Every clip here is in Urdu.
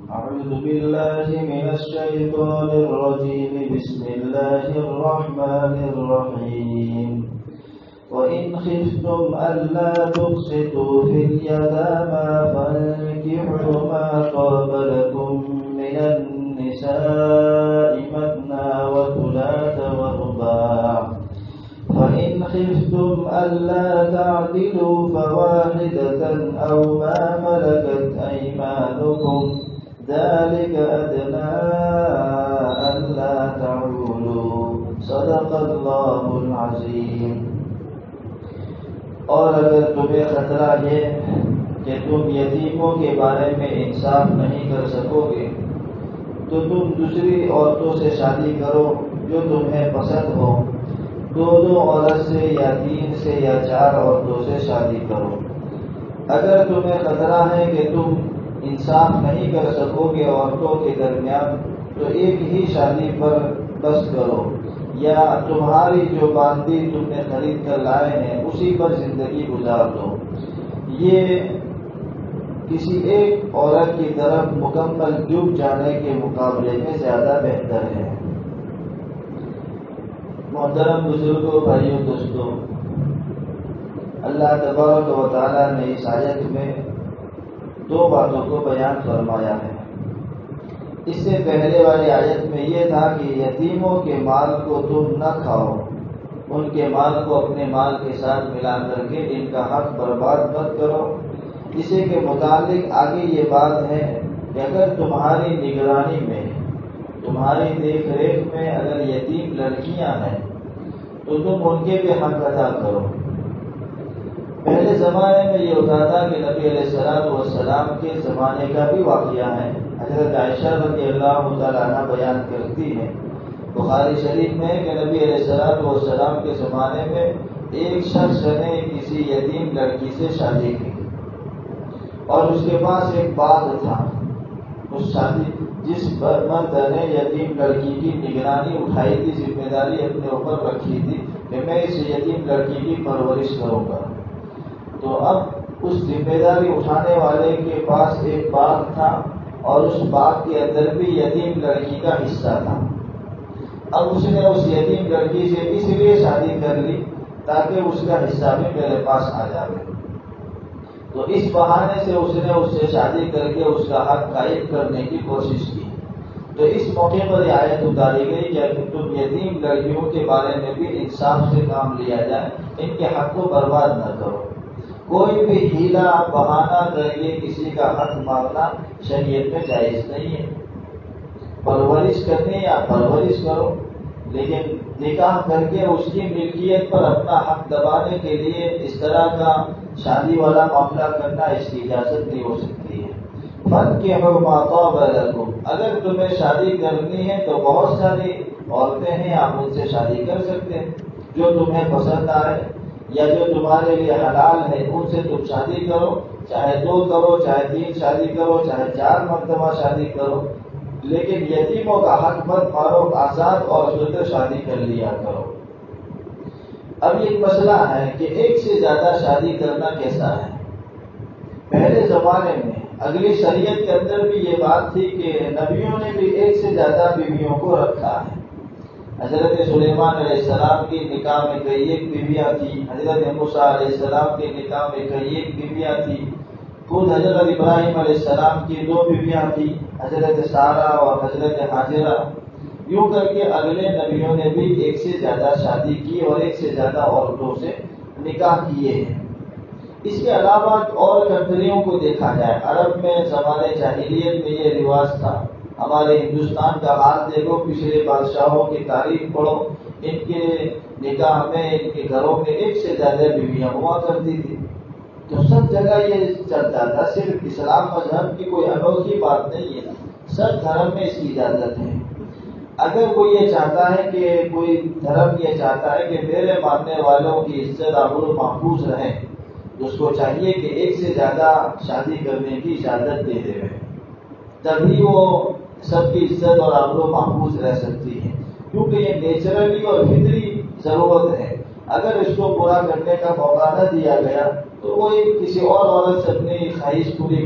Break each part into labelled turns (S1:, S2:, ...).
S1: أعوذ بالله من الشيطان الرجيم بسم الله الرحمن الرحيم وإن خفتم ألا تقسطوا في اليتامى فانكحوا ما طاب لكم من النساء مثنى وثلاث ورباع فإن خفتم ألا تعدلوا فواحدة أو ما ملكت أيمانكم ذلك أدنى ألا تعولوا صدق الله العظيم. اور اگر تمہیں خطرہ ہے کہ تم یتیموں کے بارے میں انصاف نہیں کر سکو گے تو تم دوسری عورتوں سے شادی کرو جو تمہیں پسند ہو. دو عورت سے یا 3 سے یا 4 عورتوں سے شادی کرو. اگر تمہیں خطرہ ہے کہ تم انصاف نہیں کر سکو گے عورتوں کے درمیان تو ایک ہی شادی پر بس کرو یا تمہاری جو باندی تم نے خرید کر لائے ہیں اسی پر زندگی گزار دو. یہ کسی ایک عورت کی طرف مکمل جھک جانے کے مقابلے میں زیادہ بہتر ہے. محترم بزرگوں، بھائیوں، دوستوں، اللہ تبارک و تعالیٰ نے اس آیت میں 2 باتوں کو بیان فرمایا ہے. اس سے پہلے والی آیت میں یہ تھا کہ یتیموں کے مال کو تم نہ کھاؤ، ان کے مال کو اپنے مال کے ساتھ ملا کر کے ان کا حق برباد مت کرو. اسی کے متعلق آگے یہ بات ہے کہ اگر تمہاری نگرانی میں، تمہاری دیکھ ریکھ میں اگر یتیم لڑکیاں ہیں تو تم ان کے بھی حق ادا کرو. پہلے زمانے میں یہ ہوتا تھا کہ نبی علیہ السلام کے زمانے کا بھی واقعہ ہے. حضرت عائشہ رضی اللہ تعالیٰ عنہ بیان کرتی ہیں بخاری شریف میں کہ نبی علیہ السلام کے زمانے میں ایک شخص نے کسی یتیم لڑکی سے شادی کی اور اس کے پاس ایک باغ تھا. اس شادی جس مرد نے یتیم لڑکی کی نگرانی اٹھائی تھی، ذمہ داری اپنے اوپر رکھی تھی کہ میں اس یتیم لڑکی کی پرورش کروں گا، تو اب اس ذمہ داری اٹھانے والے کے پاس ایک باغ تھا اور اس باغ کے اندر بھی یتیم لڑکی کا حصہ تھا. اب اس نے اس یتیم لڑکی سے اس لیے شادی کر لی تاکہ اس کا حصہ بھی میرے پاس آ جائے. تو اس بہانے سے اس نے اس سے شادی کر کے اس کا حق قائم کرنے کی کوشش کی. تو اس موقع پر یہ آیت اتاری گئی کہ تم یتیم لڑکیوں کے بارے میں بھی انصاف سے کام لیا جائے، ان کے حق کو برباد نہ کرو. کوئی بھی ہیلا بہانہ کر کے کسی کا حق مانگنا شریعت میں جائز نہیں ہے. پرورش کرنی یا پرورش کرو، لیکن نکاح کر کے اس کی ملکیت پر اپنا حق دبانے کے لیے اس طرح کا شادی والا معاملہ کرنا اس کی اجازت نہیں ہو سکتی ہے. فانکحوا ما طاب لکم، اگر تمہیں شادی کرنی ہے تو بہت ساری عورتیں ہیں، آپ ان سے شادی کر سکتے ہیں جو تمہیں پسند آئے یا جو تمہارے لیے حلال ہے ان سے تم شادی کرو، چاہے 2 کرو، چاہے 3 شادی کرو، چاہے 4 مرتبہ شادی کرو، لیکن یتیموں کا حق مت مارو، آزاد اور شدہ شادی کر لیا کرو. اب یہ مسئلہ ہے کہ ایک سے زیادہ شادی کرنا کیسا ہے. پہلے زمانے میں اگلی شریعت کے اندر بھی یہ بات تھی کہ نبیوں نے بھی ایک سے زیادہ بیویوں کو رکھا ہے. حضرت سلیمان علیہ السلام کی نکاح میں کئی ایک بیویاں تھیں، حضرت موسیٰ علیہ السلام کے نکاح میں کئی ایک بیویاں تھیں، خود حضرت ابراہیم علیہ السلام کی 2 بیویاں تھیں، حضرت سارہ اور حضرت حاجرہ. یوں کر کے اگلے نبیوں نے بھی ایک سے زیادہ شادی کی اور ایک سے زیادہ عورتوں سے نکاح کیے ہیں. اس کے علاوہ اور کنٹریوں کو دیکھا جائے، عرب میں زمانے جاہلیت میں یہ رواج تھا. ہمارے ہندوستان کا حال دیکھو، پچھلے بادشاہوں کی تاریخ پڑھو، ان کے نکاح میں ان کے گھروں میں ایک سے زیادہ بیویاں ہوا کرتی تھی. تو سب جگہ یہ چلتا تھا. صرف اسلام مذہب کی کوئی انوکھی بات نہیں ہے، سب دھرم میں اس کی اجازت ہے. اگر کوئی یہ چاہتا ہے کہ کوئی دھرم یہ چاہتا ہے کہ میرے ماننے والوں کی عزت آبرو محفوظ رہے تو اس کو چاہیے کہ ایک سے زیادہ شادی کرنے کی اجازت دے دے، تبھی وہ سب کی عزت اور آبرو محفوظ رہ سکتی ہے. کیونکہ یہ نیچرلی اور فطری ضرورت ہے. اگر اس کو پورا کرنے کا موقع نہ دیا گیا تو وہ کسی اور عورت سے اپنی خواہش پوری کر سکتا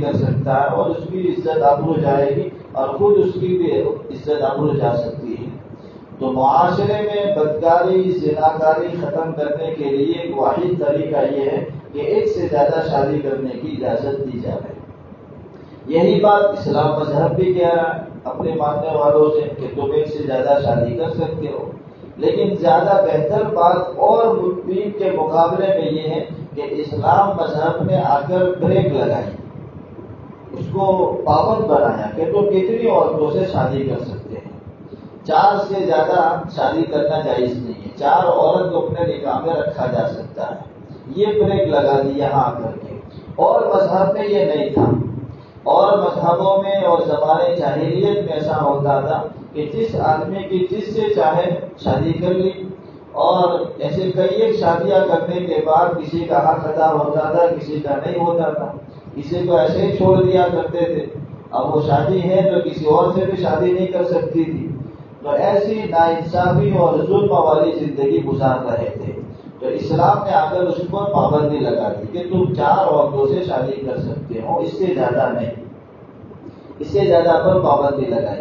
S1: سکتا ہے اور اس کی عزت آبرو جائے گی اور خود اس کی بھی عزت آبرو جا سکتی ہے۔ تو معاشرے میں بدکاری زناکاری ختم کرنے کے لیے ایک واحد طریقہ یہ ہے کہ ایک سے زیادہ شادی کرنے کی اجازت دی جائے۔ یہی بات اسلام مذہب بھی کہہ رہا ہے اپنے ماننے والوں سے کہ تم ایک سے زیادہ شادی کر سکتے ہو، لیکن زیادہ بہتر بات اور دین کے مقابلے میں یہ ہے کہ اسلام مذہب نے آ کر بریک لگائی، اس کو پابند بنایا کہ تم کتنی عورتوں سے شادی کر سکتے ہیں۔ 4 سے زیادہ شادی کرنا جائز نہیں ہے، 4 عورت کو اپنے نکاح میں رکھا جا سکتا ہے، یہ بریک لگا دی یہاں آ کر کے۔ اور مذہب میں یہ نہیں تھا، اور مذہبوں میں اور زمانے جاہلیت میں ایسا ہوتا تھا کہ جس آدمی کی جس سے چاہے شادی کر لی، اور ایسے کئی ایک شادیاں کرنے کے بعد کسی کا حق ادا ہوتا تھا، کسی کا نہیں ہوتا تھا، کسی کو ایسے ہی چھوڑ دیا کرتے تھے۔ اب وہ شادی ہے تو کسی اور سے بھی شادی نہیں کر سکتی تھی، تو ایسی ناانصافی اور ظلم والی زندگی گزار رہے تھے۔ تو اسلام نے آ کر اس پر پابندی لگا دی کہ تم 4 عورتوں سے شادی کر سکتے ہو، اس سے زیادہ نہیں، اس سے زیادہ پر پابندی لگائی۔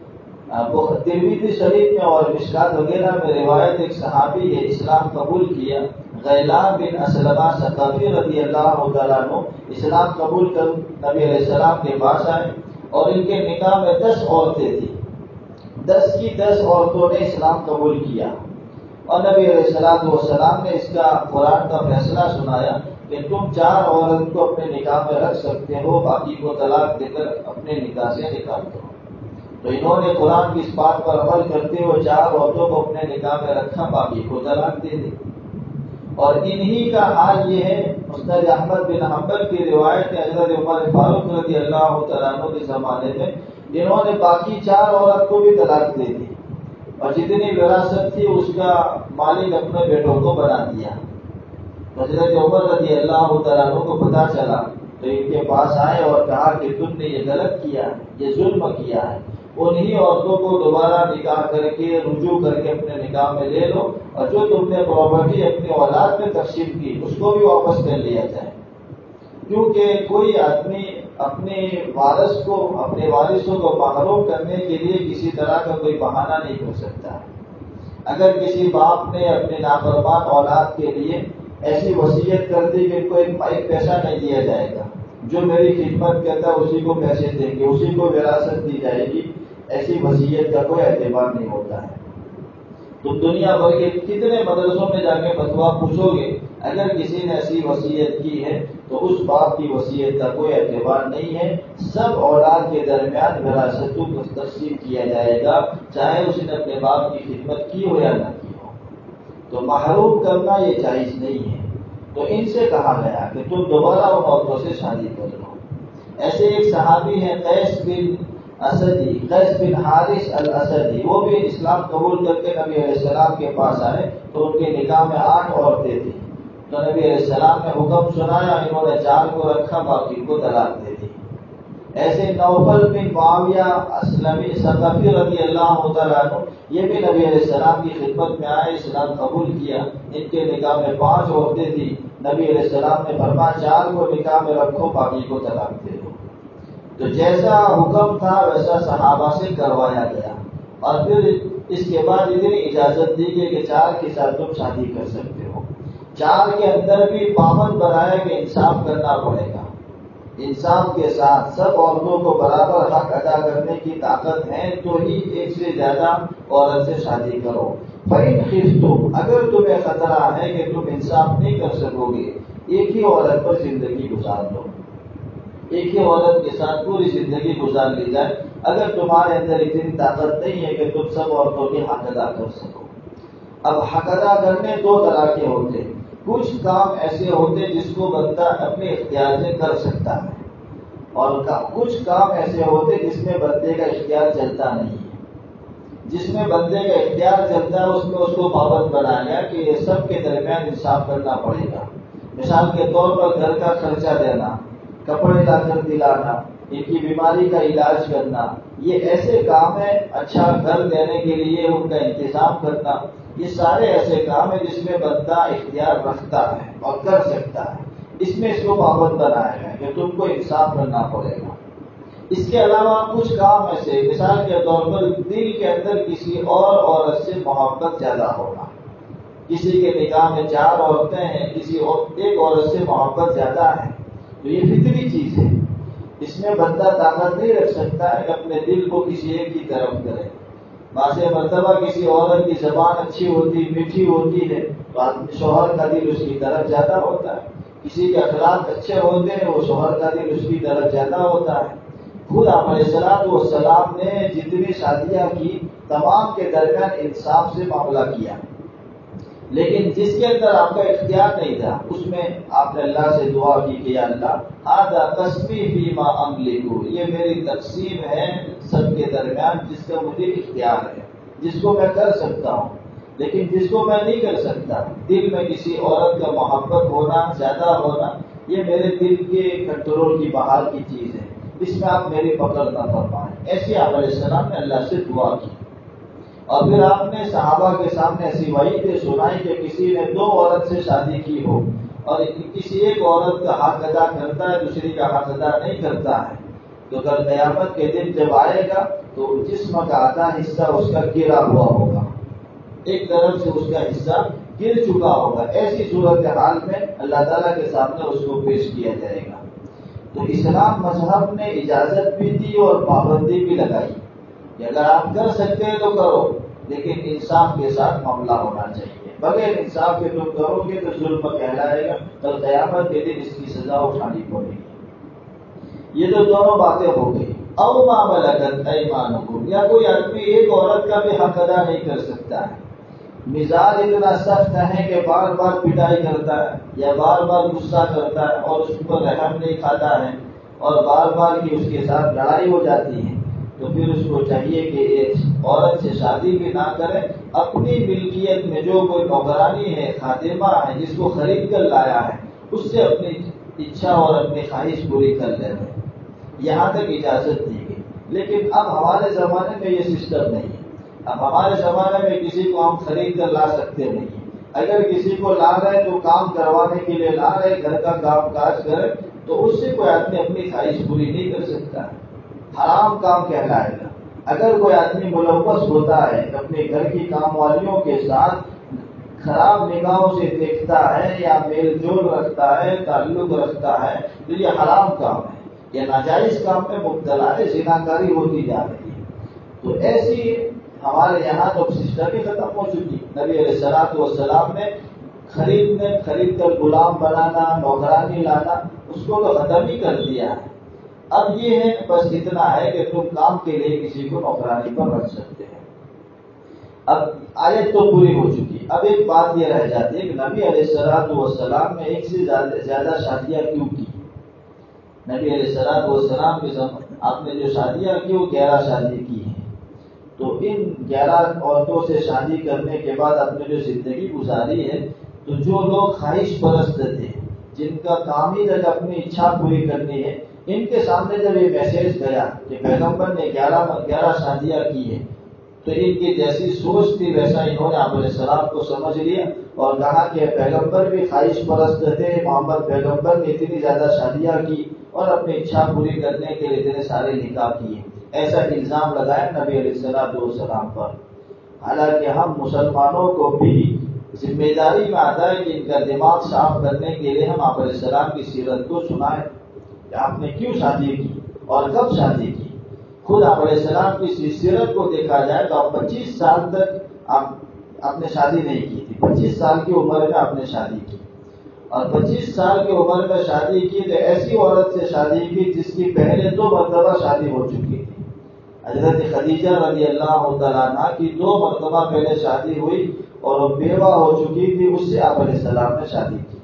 S1: ترمذی شریف میں اور مشکات وغیرہ میں روایت ایک صحابی نے اسلام قبول کیا، غیلان بن اسلمہ ثقفی رضی اللہ تعالیٰ عنہ اسلام قبول کر نبی علیہ السلام کے پاس آئے، اور ان کے نکاح میں 10 عورتیں تھیں، 10 کی 10 عورتوں نے اسلام قبول کیا، اور نبی علیہ السلام نے اس کا قرآن کا فیصلہ سنایا کہ تم 4 عورت کو اپنے نکاح میں رکھ سکتے ہو، باقی کو طلاق دے کر اپنے نکاح سے نکال دو۔ تو انہوں نے قرآن کی اس بات پر عمل کرتے ہوئے 4 عورتوں کو اپنے نکاح میں رکھا، باقی کو طلاق دے دی۔ اور انہی کا حال یہ ہے، مسند احمد بن حنبل کی روایت ہے، حضرت عمر فاروق رضی اللہ تعالیٰ عنہ کے زمانے میں انہوں نے باقی 4 عورت کو بھی طلاق دے دی، اور جتنی وراثت تھی اس کا مالک اپنے بیٹوں کو بنا دیا۔ حضرت عمر رضی اللہ تعالیٰ عنہ کو پتہ چلا تو ان کے پاس آئے اور کہا کہ تم نے یہ غلط کیا، یہ ظلم کیا ہے، انہی عورتوں کو دوبارہ نکاح کر کے رجوع کر کے اپنے نکاح میں لے لو، اور جو تم نے پراپرٹی اپنی اولاد میں تقسیم کی اس کو بھی واپس کر لیا جائے، کیونکہ کوئی آدمی اپنے وارث کو اپنے وارثوں کو محروم کرنے کے لیے کسی طرح کا کوئی بہانہ نہیں کر سکتا ہے۔ اگر کسی باپ نے اپنے نافرمان اولاد کے لیے ایسی وصیت کر دی کہ ان کو ایک پیسہ نہیں دیا جائے گا، جو میری خدمت کرتا ہے اسی کو پیسے دیں گے، اسی کو وراثت دی جائے گی، ایسی وصیت کا کوئی اعتبار نہیں ہوتا ہے۔ تم دنیا بھر کے کتنے مدرسوں میں جا کے فتویٰ پوچھو گے، اگر کسی نے ایسی وصیت کی ہے تو اس باپ کی وصیت کا کوئی اعتبار نہیں ہے، سب اولاد کے درمیان وراثتوں کو تقسیم کیا جائے گا، چاہے اس نے اپنے باپ کی خدمت کی ہو یا نہ کی ہو۔ تو محروم کرنا یہ جائز نہیں ہے۔ تو ان سے کہا گیا کہ تم دوبارہ ان عورتوں سے شادی کر لو۔ ایسے ایک صحابی ہیں قیس بن حارث الاسدی، وہ بھی اسلام قبول کر کے نبی علیہ السلام کے پاس آئے تو ان کے نکاح میں 8 عورتیں تھیں، تو نبی علیہ السلام نے حکم سنایا، انہوں نے 4 کو رکھا، باقی کو طلاق دے دی۔ ایسے نوفل بن معاویہ اسلمی ثقفی رضی اللہ تعالیٰ عنہ، یہ بھی نبی علیہ السلام کی خدمت میں آئے، اسلام قبول کیا، ان کے نکاح میں 5 عورتیں تھیں، نبی علیہ السلام نے فرمایا 4 کو نکاح میں رکھو، باقی کو طلاق دے دو۔ تو جیسا حکم تھا ویسا صحابہ سے کروایا گیا، اور پھر اس کے بعد اتنی اجازت دی گئی کہ 4 کے ساتھ تم شادی کر سکتے ہو۔ 4 کے اندر بھی پابند بنایا کہ انصاف کرنا پڑے گا، انصاف کے ساتھ سب عورتوں کو برابر حق ادا کرنے کی طاقت ہے تو ہی ایک سے زیادہ عورت سے شادی کرو۔ فَإِنْ خِفْتُمْ، اگر تمہیں خطرہ ہے کہ تم انصاف نہیں کر سکو گے، ایک ہی عورت پر زندگی گزار دو، ایک ہی عورت کے ساتھ پوری زندگی گزار لی جائے، اگر تمہارے اندر اتنی طاقت نہیں ہے کہ تم سب عورتوں کے حق ادا کر سکو۔ اب حق ادا کرنے 2 طرح کے ہوتے، کچھ کام ایسے ہوتے جس کو بندہ اپنے اختیار سے کر سکتا ہے، اور کچھ کام ایسے ہوتے جس میں بندے کا اختیار چلتا نہیں ہے۔ جس میں بندے کا اختیار چلتا ہے اس میں اس کو پابند بنایا گیا کہ یہ سب کے درمیان انصاف کرنا پڑے گا۔ مثال کے طور پر گھر کا خرچہ دینا، کپڑے لا کر دلانا، ان کی بیماری کا علاج کرنا، یہ ایسے کام ہیں۔ اچھا گھر دینے کے لیے ان کا انتظام کرنا، یہ سارے ایسے کام ہیں جس میں بندہ اختیار رکھتا ہے اور کر سکتا ہے، اس میں اس کو پابند بنایا ہے کہ تم کو انصاف کرنا پڑے گا۔ اس کے علاوہ کچھ کام ایسے، مثال کے طور پر دل کے اندر کسی اور عورت سے محبت زیادہ ہونا، کسی کے نکاح میں 4 عورتیں ہیں، کسی ایک عورت سے محبت زیادہ ہے، تو یہ فطری چیز ہے، اس میں بندہ طاقت نہیں رکھ سکتا ہے کہ اپنے دل کو کسی ایک کی طرف کرے۔ بعض مرتبہ کسی عورت کی زبان اچھی ہوتی، میٹھی ہوتی ہے، تو شوہر کا دل اس کی طرف زیادہ ہوتا ہے، کسی کے اخلاق اچھے ہوتے ہیں، وہ شوہر کا دل اس کی طرف زیادہ ہوتا ہے۔ خود آپ علیہ السلام نے جتنی شادیاں کی تمام کے درمیان انصاف سے معاملہ کیا، لیکن جس کے اندر آپ کا اختیار نہیں تھا اس میں آپ نے اللہ سے دعا کی کہ یا اللہ ھذا قسمی فیما املک، یہ میری تقسیم ہے سب کے درمیان جس کا مجھے اختیار ہے، جس کو میں کر سکتا ہوں، لیکن جس کو میں نہیں کر سکتا، دل میں کسی عورت کا محبت ہونا، زیادہ ہونا، یہ میرے دل کے کنٹرول کی بحال کی چیز ہے، اس میں آپ میری پکڑ نہ فرمائیں۔ ایسے آپ علیہ السلام نے اللہ سے دعا کی، اور پھر آپ نے صحابہ کے سامنے ایسی وعیدیں سنائی کہ کسی نے 2 عورت سے شادی کی ہو اور کسی ایک عورت کا حق ادا کرتا ہے، دوسری کا حق ادا نہیں کرتا ہے، تو کل قیامت کے دن جب آئے گا تو جسم کا آدھا حصہ اس کا گرا ہوا ہوگا، ایک طرف سے اس کا حصہ گر چکا ہوگا، ایسی صورتحال میں اللہ تعالیٰ کے سامنے اس کو پیش کیا جائے گا۔ تو اسلام مذہب نے اجازت بھی دی اور پابندی بھی لگائی کہ اگر آپ کر سکتے ہیں تو کرو، لیکن انصاف کے ساتھ معاملہ ہونا چاہیے، بغیر انصاف کے تم کرو گے تو ظلم کہلائے گا، کل قیامت کے دن اس کی سزا اٹھانی پڑے گی۔ یہ تو دونوں باتیں ہو گئی۔ او ما ملکت ایمانکم، یا کوئی آدمی ایک عورت کا بھی حق ادا نہیں کر سکتا ہے، مزاج اتنا سخت ہے کہ بار بار پٹائی کرتا ہے یا بار بار غصہ کرتا ہے اور اس پر رحم نہیں کھاتا ہے اور بار بار کی اس کے ساتھ لڑائی ہو جاتی ہے، تو پھر اس کو چاہیے کہ ایک عورت سے شادی بھی نہ کرے، اپنی ملکیت میں جو کوئی نوکرانی ہے، خادمہ ہے، جس کو خرید کر لایا ہے، اس سے اپنی اچھا اور اپنی خواہش پوری کر لے رہے، یہاں تک اجازت دی گئی۔ لیکن اب ہمارے زمانے میں یہ سسٹم نہیں ہے، اب ہمارے زمانے میں کسی کو ہم خرید کر لا سکتے نہیں، اگر کسی کو لا رہے تو کام کروانے کے لیے لا رہے، گھر کا کام کاج کرے، تو اس سے کوئی آدمی اپنی خواہش پوری نہیں کر سکتا ہے، حرام کام کہلائے گا۔ اگر کوئی آدمی ملوث ہوتا ہے اپنے گھر کی کام والیوں کے ساتھ، خراب نگاہوں سے دیکھتا ہے یا میل جول رکھتا ہے، تعلق رکھتا ہے، تو یہ حرام کام ہے، یہ ناجائز کام میں مبتلا ہے، زناکاری ہوتی جا رہی ہے۔ تو ایسی ہمارے یہاں تو سسٹم ہی ختم ہو چکی۔ نبی علیہ السلام نے خرید کر غلام بنانا، نوکرانی لانا، اس کو تو ختم ہی کر دیا ہے۔ اب یہ ہے بس اتنا ہے کہ تم کام کے لیے کسی کو نوکرانی پر رکھ سکتے ہیں۔ اب آیت تو پوری ہو چکی، اب ایک بات یہ رہ جاتی ہے کہ نبی علیہ السلام نے ایک سے زیادہ شادیاں کیوں کی؟ نبی علیہ السلام کے زمانے آپ نے جو شادیاں کی وہ 11 شادی کی ہیں، تو ان 11 عورتوں سے شادی کرنے کے بعد آپ نے جو زندگی گزاری ہے، تو جو لوگ خواہش پرست تھے، جن کا کام ہی تک اپنی اچھا پوری کرنی ہے، ان کے سامنے جب یہ میسج گیا کہ پیغمبر نے 11 شادیاں کی ہیں، تو ان کی جیسی سوچ تھی ویسا انہوں نے آپ علیہ السلام کو سمجھ لیا اور کہا کہ پیغمبر بھی خواہش پرست تھے، محمد پیغمبر نے اتنی زیادہ شادیاں کی اور اپنی اچھا پوری کرنے کے لیے اتنے سارے نکاح کیے، ایسا الزام لگایا نبی علیہ السلام پر۔ حالانکہ ہم مسلمانوں کو بھی ذمہ داری میں آتا ہے کہ ان کا دماغ صاف کرنے کے لیے ہم آپ علیہ السلام کی سیرت کو سنائیں کہ آپ نے کیوں شادی کی اور کب شادی کی۔ خود آپ علیہ السلام کی سیرت کو دیکھا جائے تو آپ 25 سال تک آپ نے شادی نہیں کی تھی، 25 سال کی عمر میں آپ نے شادی کی، اور 25 سال کی عمر میں شادی کی تو ایسی عورت سے شادی کی جس کی پہلے 2 مرتبہ شادی ہو چکی تھی۔ حضرت خدیجہ رضی اللہ تعالیٰ عنہا کی 2 مرتبہ پہلے شادی ہوئی اور وہ بیوہ ہو چکی تھی، اس سے آپ علیہ السلام نے شادی کی،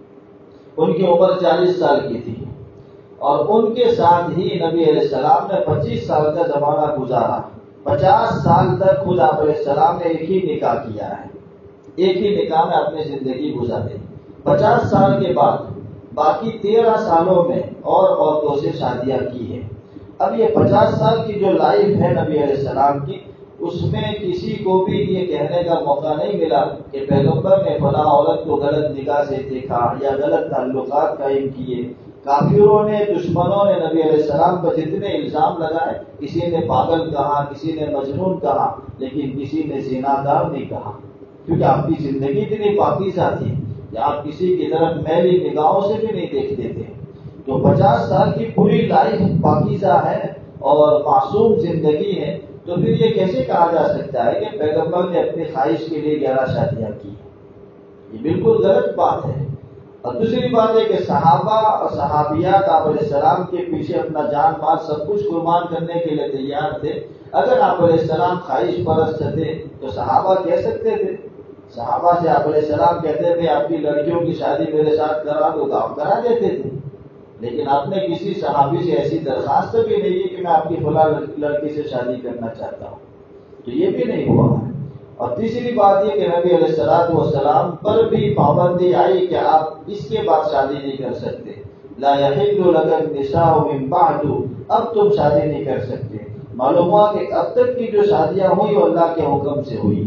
S1: ان کی عمر 40 سال کی تھی، اور ان کے ساتھ ہی نبی علیہ السلام نے 25 سال کا زمانہ گزارا، 50 سال تک خود آپ علیہ السلام نے ایک ہی نکاح کیا ہے، ایک ہی نکاح میں اپنی زندگی گزاری، 50 سال کے بعد باقی 13 سالوں میں اور عورتوں سے شادیاں کی ہیں۔ اب یہ 50 سال کی جو لائف ہے نبی علیہ السلام کی، اس میں کسی کو بھی یہ کہنے کا موقع نہیں ملا کہ پیغمبر نے فلاں عورت کو غلط نگاہ سے دیکھا یا غلط تعلقات قائم کیے، کافروں نے، دشمنوں نے نبی علیہ السلام پر جتنے الزام لگائے، کسی نے پاگل کہا، کسی نے مجنون کہا، لیکن کسی نے زنادار نہیں کہا، کیونکہ آپ کی زندگی اتنی پاکیزہ تھی کہ آپ کسی کی طرف میلی نگاہوں سے بھی نہیں دیکھتے تھے۔ تو 50 سال کی پوری لائف پاکیزہ ہے اور معصوم زندگی ہے، تو پھر یہ کیسے کہا جا سکتا ہے کہ پیغمبر نے اپنی خواہش کے لیے 11 شادیاں کی؟ یہ بالکل غلط بات ہے۔ اور دوسری بات ہے کہ صحابہ اور صحابیات آپ علیہ السلام کے پیچھے اپنا جان مال سب کچھ قربان کرنے کے لیے تیار تھے۔ اگر آپ علیہ السلام خواہش پرست تھے تو صحابہ کہہ سکتے تھے، صحابہ سے آپ علیہ السلام کہتے تھے آپ کی لڑکیوں کی شادی میرے ساتھ کرا دو، تو آپ کرا دیتے تھے۔ لیکن آپ نے کسی صحابی سے ایسی درخواست بھی نہیں کی کہ میں آپ کی فلاں لڑکی سے شادی کرنا چاہتا ہوں، تو یہ بھی نہیں ہوا ہے۔ اور تیسری بات یہ کہ نبی علیہ السلام پر بھی پابندی آئی کہ آپ اس کے بعد شادی نہیں کر سکتے۔ لا يحل لك النساء من بعد، اب تم شادی نہیں کر سکتے۔ معلوم ہوا کہ اب تک کی جو شادیاں ہوئی وہ اللہ کے حکم سے ہوئی،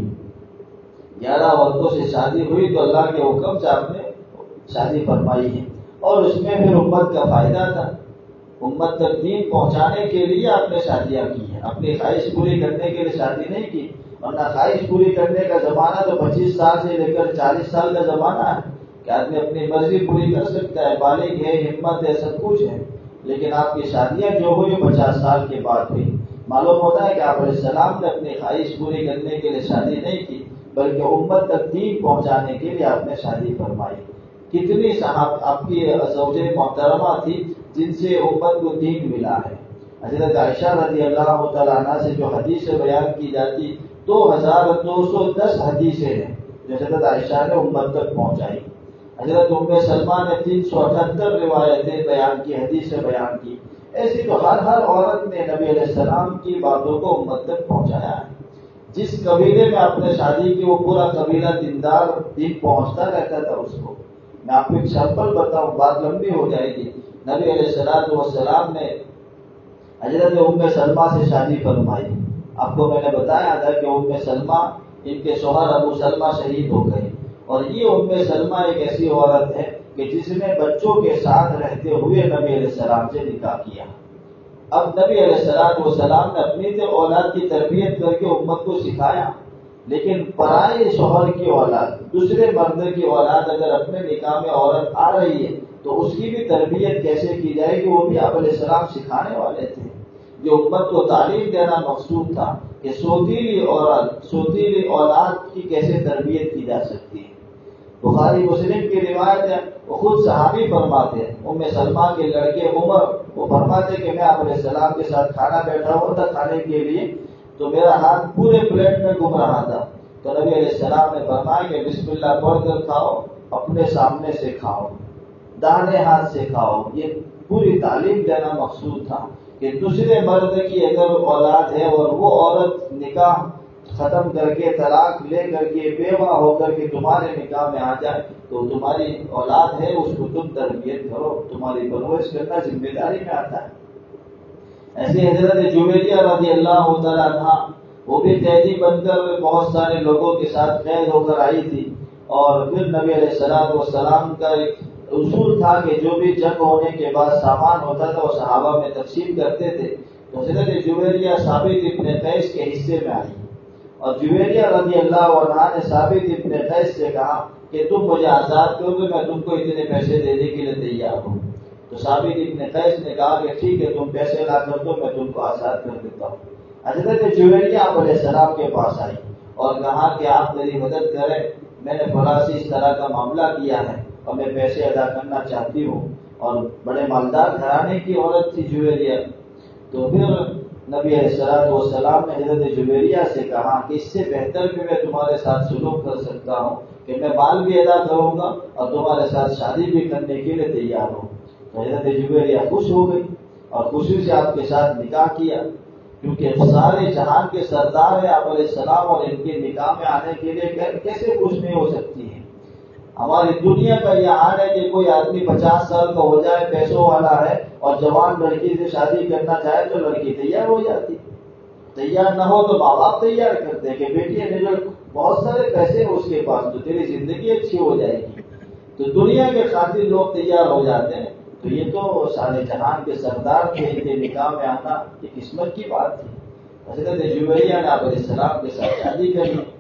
S1: 11 عورتوں سے شادی ہوئی تو اللہ کے حکم سے آپ نے شادی فرمائی ہے، اور اس میں پھر امت کا فائدہ تھا، امت تک دین پہنچانے کے لیے آپ نے شادیاں کی ہیں، اپنی خواہش پوری کرنے کے لیے شادی نہیں کی۔ ورنہ خواہش پوری کرنے کا زمانہ تو 25 سال سے لے کر 40 سال کا زمانہ ہے کہ آدمی اپنی مرضی پوری کر سکتا ہے، بالغ ہے، ہمت ہے، سب کچھ ہے۔ لیکن آپ کی شادیاں جو ہوئی 50 سال کے بعد ہوئی۔ معلوم ہوتا ہے کہ آپ علیہ السلام نے اپنی خواہش پوری کرنے کے لیے شادی نہیں کی، بلکہ امت تک دین پہنچانے کے لیے آپ نے شادی فرمائی۔ کتنی آپ کی زوجہ محترمہ تھی جن سے امت کو دین ملا ہے۔ حضرت عائشہ رضی اللہ تعالیٰ عنہ سے جو حدیث بیان کی جاتی 2210 حدیثیں ہیں جو حضرت عائشہ نے امت تک پہنچائی۔ حضرت ام سلمہ نے 378 روایتیں بیان کی، حدیثیں بیان کی۔ ایسی تو ہر عورت نے نبی علیہ السلام کی باتوں کو امت تک پہنچایا ہے۔ جس قبیلے میں آپ نے شادی کی وہ پورا قبیلہ دیندار، دین پہنچتا رہتا تھا اس کو۔ میں آپ کو ایک سیمپل بتاؤں، بات لمبی ہو جائے گی۔ نبی علیہ السلام نے حضرت ام سلمہ سے شادی فرمائی۔ آپ کو میں نے بتایا تھا کہ ام سلمہ، ان کے شوہر ابو سلمہ شہید ہو گئے، اور یہ ام سلمہ ایک ایسی عورت ہے کہ جس نے بچوں کے ساتھ رہتے ہوئے نبی علیہ السلام سے نکاح کیا۔ اب نبی علیہ السلام نے اپنی تو اولاد کی تربیت کر کے امت کو سکھایا، لیکن پرائے شوہر کی اولاد، دوسرے مرد کی اولاد اگر اپنے نکاح میں عورت آ رہی ہے تو اس کی بھی تربیت کیسے کی جائے گی، وہ بھی آپ علیہ السلام سکھانے والے تھے۔ جو امت کو تعلیم دینا مقصود تھا کہ سوتیلی اولاد کی کیسے تربیت کی جا سکتی ہے۔ بخاری مسلم کی روایت ہے، وہ خود صحابی فرماتے ہیں، ام سلمہ کے لڑکے عمر، وہ فرماتے کہ میں آپ علیہ السلام کے ساتھ کھانا بیٹھا ہوا تھا کھانے کے لیے، تو میرا ہاتھ پورے پلیٹ میں گھوم رہا تھا، تو نبی علیہ السلام نے فرمایا کہ بسم اللہ پڑھ کر کھاؤ، اپنے سامنے سے کھاؤ، داہنے ہاتھ سے کھاؤ۔ یہ پوری تعلیم دینا مقصود تھا کہ دوسرے مرد کی اگر اولاد ہے اور وہ عورت نکاح ختم کر کے طلاق لے کر کے بیوہ ہو کر کے تمہارے نکاح میں آ جائے تو تمہاری اولاد ہے، اس کو تم تربیت کرو، تمہاری پرورش کرنا ذمہ داری میں آتا ہے۔ ایسے حضرت جویریہ رضی اللہ تعالیٰ عنہ، وہ بھی قیدی بن کر بہت سارے لوگوں کے ساتھ قید ہو کر آئی تھی، اور پھر نبی علیہ السلام کا ایک اصول تھا کہ جو بھی جنگ ہونے کے بعد سامان ہوتا تھا وہ صحابہ میں تقسیم کرتے تھے۔ تو حضرت جویریہ ثابت ابن قیس کے حصے میں آئی، اور جویریہ رضی اللہ عنہ نے ثابت ابن قیس سے کہا کہ تم مجھے آزاد کرو گے، میں تم کو اتنے پیسے دینے کے لیے تیار ہوں۔ تو ثابت ابن قیس نے کہا کہ ٹھیک ہے، تم پیسے لا کر دو، میں تم کو آزاد کر دیتا ہوں۔ حضرت جویریہ آپ علیہ السلام کے پاس آئی اور کہا کہ آپ میری مدد کریں، میں نے فلاں سے اس طرح کا معاملہ کیا ہے اور میں پیسے ادا کرنا چاہتی ہوں، اور بڑے مالدار گھرانے کی عورت تھی جویریہ۔ تو پھر نبی علیہ السلام نے حضرت جویریہ سے کہا کہ اس سے بہتر کہ میں تمہارے ساتھ سلوک کر سکتا ہوں کہ میں مال بھی ادا کروں گا اور تمہارے ساتھ شادی بھی کرنے کے لیے تیار ہوں۔ تو حضرت جویریہ خوش ہو گئی اور خوشی سے آپ کے ساتھ نکاح کیا، کیونکہ سارے جہان کے سردار ہیں آپ علیہ السلام، اور ان کے نکاح میں آنے کے لیے کیسے خوش نہیں ہو سکتی ہیں۔ ہماری دنیا کا یہ حال ہے کہ کوئی آدمی 50 سال کا ہو جائے، پیسوں والا ہے، اور جوان لڑکی سے شادی کرنا چاہے تو لڑکی تیار ہو جاتی، تیار نہ ہو تو ماں باپ تیار کرتے کہ بیٹی نکل، بہت سارے پیسے ہیں اس کے پاس تو تیری زندگی اچھی ہو جائے گی۔ تو دنیا کے خاطر لوگ تیار ہو جاتے ہیں، تو یہ تو سارے جہان کے سردار تھے، ان کے نکاح میں آنا یہ قسمت کی بات تھی۔ حضرت جویریہ نے آپ علیہ السلام کے ساتھ شادی کر لی۔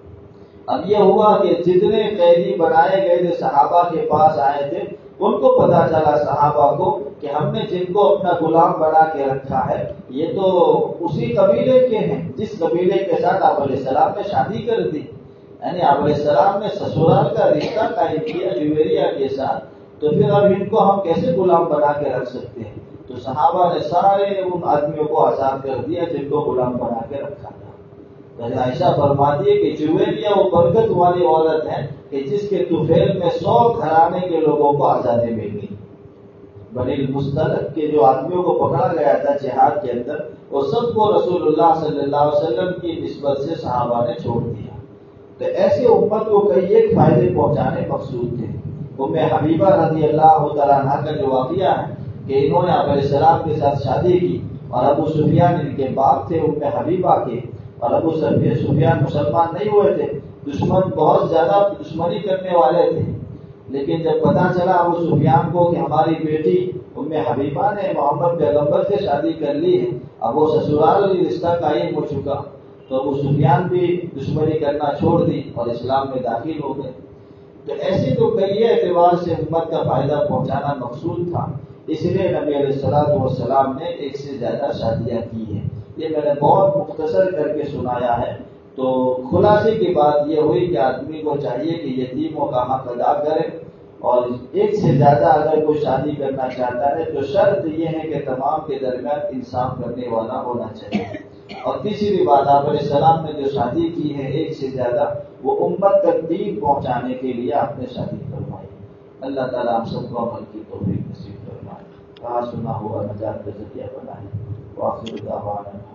S1: اب یہ ہوا کہ جتنے قیدی بنائے گئے تھے صحابہ کے پاس آئے تھے، ان کو پتا چلا صحابہ کو کہ ہم نے جن کو اپنا غلام بنا کے رکھا ہے یہ تو اسی قبیلے کے ہیں جس قبیلے کے ساتھ آپ علیہ السلام نے شادی کر دی، یعنی آپ علیہ السلام نے سسرال کا رشتہ قائم کیا جویریہ کے ساتھ، تو پھر اب ان کو ہم کیسے غلام بنا کے رکھ سکتے ہیں؟ تو صحابہ نے سارے ان آدمیوں کو آزاد کر دیا جن کو غلام بنا کے رکھا تھا۔ عائشہ فرماتی ہے کہ جویریہ وہ برکت والی عورت ہے کہ جس کے طفیل میں 100 گھرانے کے لوگوں کو آزادی مل گئی۔ بنی المصطلق کے جو آدمیوں کو پکڑا گیا تھا جہاد کے اندر، وہ سب کو رسول اللہ صلی اللہ علیہ وسلم کی نسبت سے صحابہ نے چھوڑ دیا۔ تو ایسے امت کو کئی ایک فائدے پہنچانے مقصود تھے۔ ام حبیبہ رضی اللہ تعالیٰ عنہ کا جو واقعہ ہے کہ انہوں نے آپ علیہ السلام کے ساتھ شادی کی اور ابو سفیان ان کے باپ تھے ام حبیبہ کے، اور ابو سفیان مسلمان نہیں ہوئے تھے، دشمن بہت زیادہ دشمنی کرنے والے تھے، لیکن جب پتا چلا ابو سفیان کو کہ ہماری بیٹی ام حبیبہ نے محمد پیغمبر سے شادی کر لی ہے، اب وہ سسرال رشتہ قائم ہو چکا، تو ابو سفیان بھی دشمنی کرنا چھوڑ دی اور اسلام میں داخل ہو گئے۔ تو ایسے تو کئی اعتبار سے امت کا فائدہ پہنچانا مقصود تھا، اس لیے نبی علیہ الصلوۃ والسلام نے ایک سے زیادہ شادیاں کی ہیں۔ یہ میں نے بہت مختصر کر کے سنایا ہے، تو خلاصے کی بات یہ ہوئی کہ آدمی کو چاہیے کہ یتیموں کا حق ادا کرے، اور ایک سے زیادہ اگر کوئی شادی کرنا چاہتا ہے تو شرط یہ ہے کہ تمام کے درمیان انصاف کرنے والا ہونا چاہیے۔ اور تیسری بات، آپ علیہ السلام نے جو شادی کی ہے ایک سے زیادہ، وہ امت تک دین پہنچانے کے لیے آپ نے شادی فرمائی۔ اللہ تعالیٰ ہم سب کو عمل کی توفیق نصیب فرمائے۔ کہا سنا ہوا نجات کا ذریعہ بنائے۔ وآخر دعوانا